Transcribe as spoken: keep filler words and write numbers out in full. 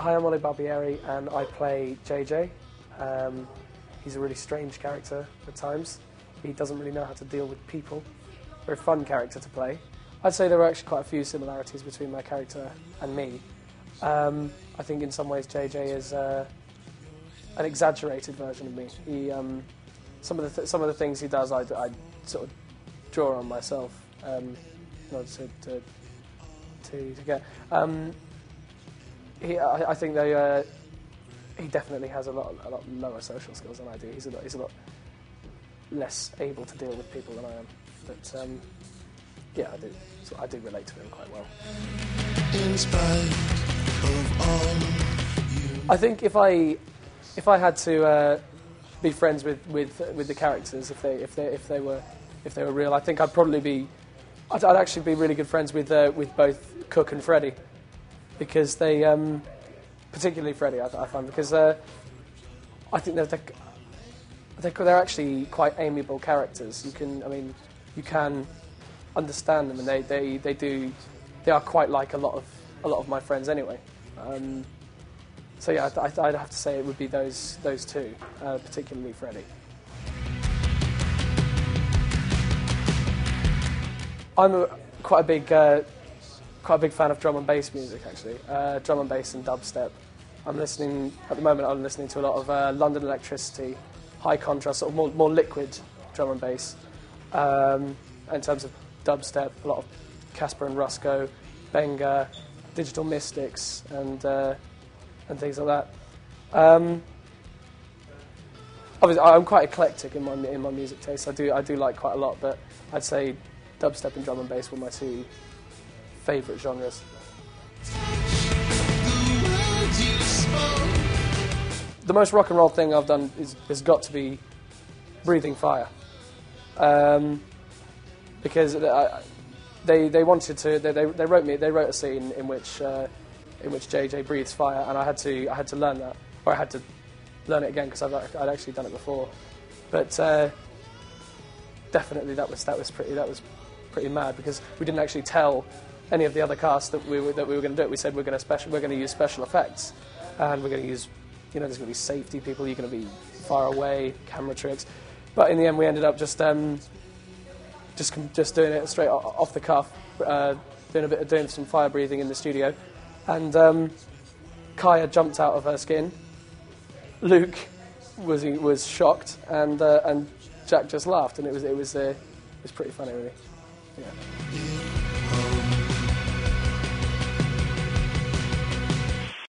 Hi, I'm Ollie Barbieri, and I play J J. Um, he's a really strange character at times. He doesn't really know how to deal with people. Very fun character to play. I'd say there are actually quite a few similarities between my character and me. Um, I think in some ways J J is uh, an exaggerated version of me. He, um, some of the th- some of the things he does, I, I sort of draw on myself. Um, in order to to, to, to get. Um, he, I, I think they. Uh, he definitely has a lot a lot lower social skills than I do. He's a lot, he's a lot less able to deal with people than I am. But um, yeah, I do. So I do relate to him quite well. In spite of all you... I think if I if I had to uh, be friends with, with with the characters, if they if they if they were if they were real, I think I'd probably be I'd, I'd actually be really good friends with uh, with both Cook and Freddie, because they um, particularly Freddie I, I find because uh, I think they're, they're they're actually quite amiable characters. You can I mean you can understand them, and they, they, they do they are quite like a lot of a lot of my friends anyway. Um, so yeah, I'd, I'd have to say it would be those those two, uh, particularly Freddie. I'm a, quite a big uh, quite a big fan of drum and bass music actually, uh, drum and bass and dubstep. I'm listening at the moment. I'm listening to a lot of uh, London Electricity, high contrast, sort of more more liquid drum and bass. Um, in terms of dubstep, a lot of Casper and Rusko, Benga, Digital Mystics, and uh, and things like that. Um, obviously, I'm quite eclectic in my in my music taste. I do I do like quite a lot, but I'd say dubstep and drum and bass were my two favourite genres. The most rock and roll thing I've done is has got to be Breathing Fire. Um, because I, they they wanted to they, they they wrote me they wrote a scene in which uh, in which J J breathes fire, and I had to I had to learn that, or I had to learn it again because I'd I'd actually done it before, but uh, definitely that was that was pretty that was pretty mad, because we didn't actually tell any of the other cast that we were that we were going to do it. We said we're going to special we're going to use special effects, and we're going to use you know there's going to be safety people, you're going to be far away, camera tricks, but in the end we ended up just. Um, Just just doing it straight off the cuff, uh, doing a bit of doing some fire breathing in the studio, and um, Kaya jumped out of her skin. Luke was was shocked, and uh, and Jack just laughed, and it was it was uh, it was pretty funny, really. Yeah.